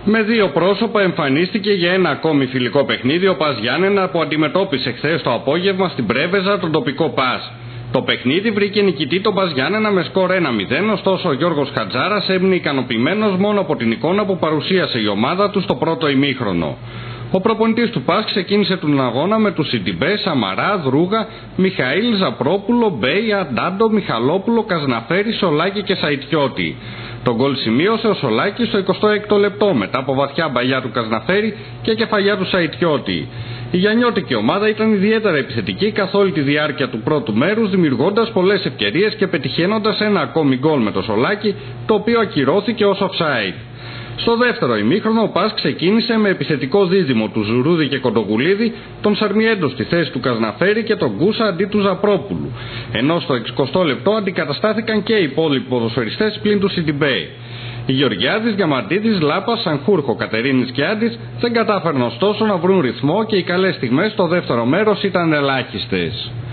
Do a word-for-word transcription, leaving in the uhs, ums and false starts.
Με δύο πρόσωπα εμφανίστηκε για ένα ακόμη φιλικό παιχνίδι ο ΠΑΣ Γιάννενα που αντιμετώπισε χθες το απόγευμα στην Πρέβεζα τον τοπικό ΠΑΣ. Το παιχνίδι βρήκε νικητή τον ΠΑΣ Γιάννενα με σκορ ένα μηδέν, ωστόσο ο Γιώργος Χατζάρας έμεινε ικανοποιημένος μόνο από την εικόνα που παρουσίασε η ομάδα του στο πρώτο ημίχρονο. Ο προπονητής του ΠΑΣ ξεκίνησε τον αγώνα με τους Σιντιμπέ, Σαμαρά, Δρούγα, Μιχαήλ, Ζαπρόπουλο, Μπέι, Αντάντο, Μιχαλόπουλο, Καζναφέρη, Σολάκη και Σαϊτιώτη. Τον γκολ σημείωσε ο Σολάκης στο εικοστό έκτο λεπτό μετά από βαθιά μπαλιά του Καζναφέρη και κεφαλιά του Σαϊτιώτη. Η γιαννιώτικη ομάδα ήταν ιδιαίτερα επιθετική καθ' όλη τη διάρκεια του πρώτου μέρους, δημιουργώντας πολλές ευκαιρίες και πετυχαίνοντας ένα ακόμη γκολ με το Σολάκη, το οποίο ακυρώθηκε ως offside. Στο δεύτερο ημίχρονο ο ΠΑΣ ξεκίνησε με επιθετικό δίδυμο του Ζουρούδη και Κοντογουλίδη, τον Σαρμιέντο στη θέση του Καζναφέρη και τον Κούσα αντί του Ζαπρόπουλου, ενώ στο εξηκοστό λεπτό αντικαταστάθηκαν και οι υπόλοιποι ποδοσφαιριστές πλην του Σιντιμπέι. Οι Γεωργιάδης, Διαμαντίδης, Λάπας, Σανχούρχο, Κατερίνης και Άντης δεν κατάφεραν ωστόσο να βρουν ρυθμό και οι καλές στιγμές στο δεύτερο μέρος ήταν ελάχιστες.